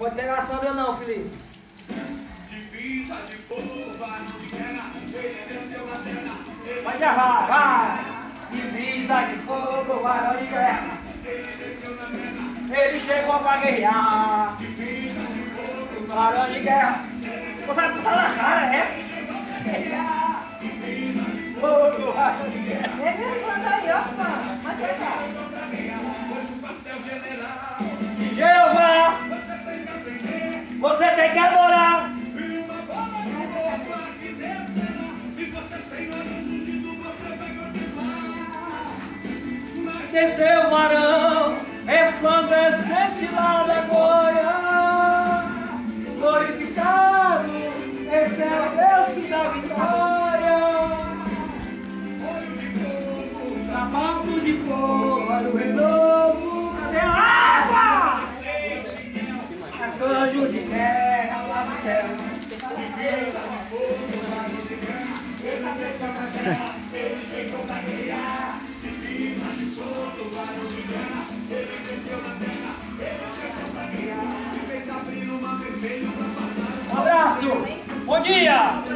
Pode pegar a sombra não, Felipe. Vai gravar, vai! Divisa de fogo, varão de guerra. Ele chegou pra guerrear. Varão de guerra. Você vai botar na cara, é? Guerrear. Fogo, varão de guerra. É mesmo, manda aí, ó, mano. Manda aí, ó. Jeová, você tem que adorar. Desceu o varão, resplandecente lá da glória. Glorificado, esse é o Deus que dá vitória. Sapato de fogo, olha o renovo. Cadê a água? Arcanjo de terra lá no céu. Um abraço, bom dia!